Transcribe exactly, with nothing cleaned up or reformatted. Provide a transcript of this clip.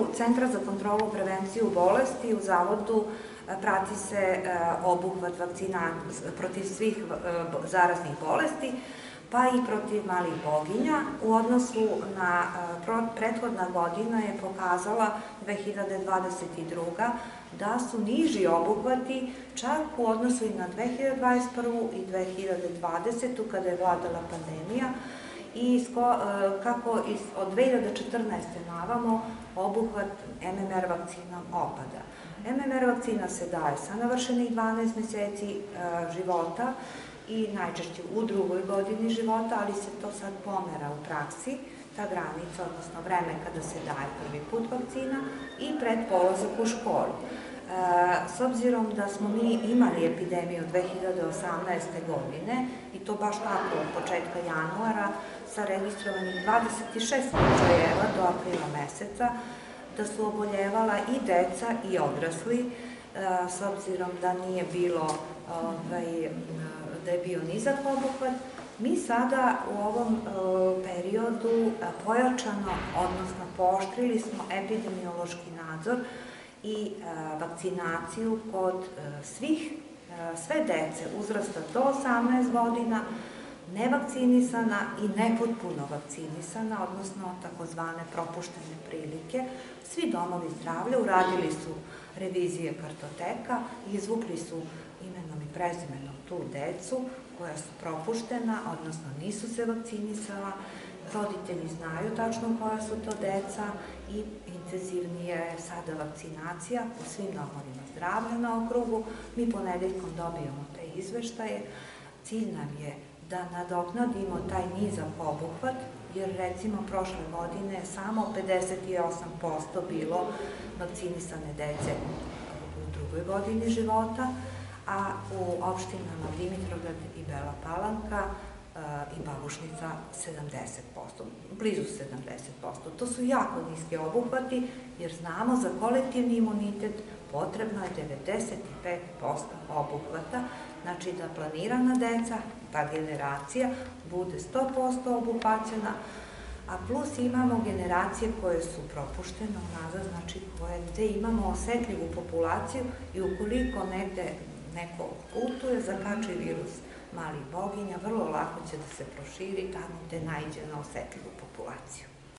Centra za kontrolu i prevenciju bolesti u Zavodu prati se obuhvat vakcina protiv svih zaraznih bolesti, pa i protiv malih boginja. U odnosu na prethodna godina je pokazala dve hiljade dvadeset druga. da su niži obuhvati čak u odnosu i na dve hiljade dvadeset prvu. i dve hiljade dvadesetu. kada je vladala pandemija i kako od dve hiljade četrnaeste. navamo obuhvat M M R vakcinom opada. M M R vakcina se daje sa navršenih dvanaest meseci života i najčešće u drugoj godini života, ali se to sad pomera u praksi, ta granica, odnosno vreme kada se daje prvi put vakcina i pred polazak u školu. S obzirom da smo mi imali epidemiju dve hiljade osamnaeste. godine, i to baš tako od početka januara, sa registrovanih dvadeset šest slučajeva do aprila meseca, da su oboljevala i deca i odrasli, s obzirom da nije bilo, da je bio nizak obuhvat, mi sada u ovom periodu pojačano, odnosno pooštrili smo epidemiološki nadzor i vakcinaciju kod svih, sve dece uzrasta do osamnaest godina, nevakcinisana i nepotpuno vakcinisana, odnosno takozvane propuštene prilike. Svi domovi zdravlja uradili su revizije kartoteka, izvukli su imenom i prezimenom tu decu koja su propuštena, odnosno nisu se vakcinisala, roditelji znaju tačno koja su to deca i intenzivnije je sada vakcinacija u svim domovima zdravlja na okrugu. Mi ponedeljkom dobijamo te izveštaje. Cilj nam je da nadoknadimo taj nizak obuhvat, jer recimo prošle godine samo pedeset osam posto bilo vakcinisane dece u drugoj godini života, a u opštinama Dimitrovgrad i Bela Palanka i Babušnica sedamdeset posto, blizu sedamdeset posto. To su jako niski obuhvati, jer znamo za kolektivni imunitet potrebno je devedeset pet posto obuhvata, znači da planirana deca, ta generacija, bude sto posto obuhvaćena, a plus imamo generacije koje su propuštene unazad, znači gde imamo osetljivu populaciju i ukoliko negde neko putuje, zakači virus malih boginja, vrlo lako će da se proširi tamo gde naiđe na osetljivu populaciju.